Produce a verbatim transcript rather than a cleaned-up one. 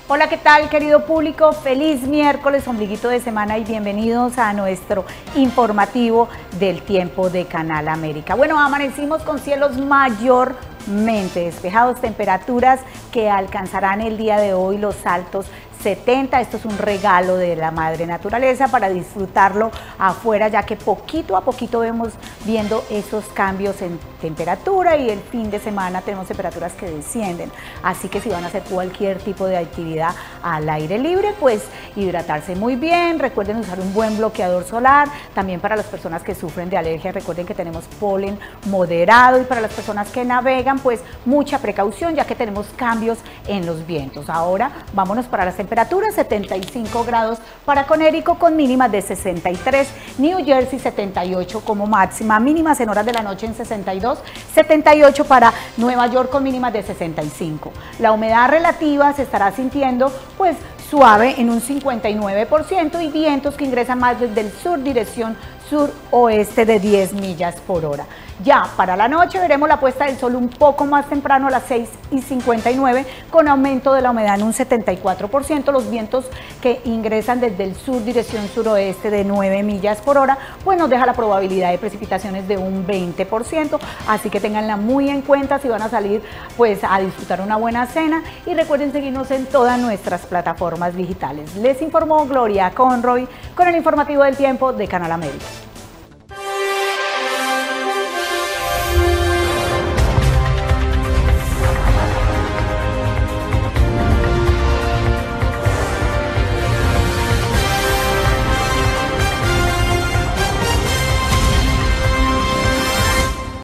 Hola, ¿qué tal, querido público? Feliz miércoles, ombliguito de semana, y bienvenidos a nuestro informativo del tiempo de Canal América. Bueno, amanecimos con cielos mayormente despejados, temperaturas que alcanzarán el día de hoy los altos setenta. Esto es un regalo de la madre naturaleza para disfrutarlo afuera, ya que poquito a poquito vemos viendo esos cambios en temperatura, y el fin de semana tenemos temperaturas que descienden. Así que si van a hacer cualquier tipo de actividad al aire libre, pues hidratarse muy bien. Recuerden usar un buen bloqueador solar. También para las personas que sufren de alergia, recuerden que tenemos polen moderado, y para las personas que navegan, pues mucha precaución, ya que tenemos cambios en los vientos. Ahora vámonos para las temperaturas. Temperaturas setenta y cinco grados para Conérico con mínimas de sesenta y tres, New Jersey setenta y ocho como máxima, mínimas en horas de la noche en sesenta y dos, setenta y ocho para Nueva York con mínimas de sesenta y cinco. La humedad relativa se estará sintiendo pues suave en un cincuenta y nueve por ciento, y vientos que ingresan más desde el sur, dirección suroeste, de diez millas por hora. Ya para la noche veremos la puesta del sol un poco más temprano, a las seis y cincuenta y nueve, con aumento de la humedad en un setenta y cuatro por ciento. Los vientos que ingresan desde el sur, dirección suroeste, de nueve millas por hora, pues nos deja la probabilidad de precipitaciones de un veinte por ciento. Así que ténganla muy en cuenta si van a salir pues a disfrutar una buena cena, y recuerden seguirnos en todas nuestras plataformas digitales. Les informó Gloria Conroy con el informativo del tiempo de Canal América.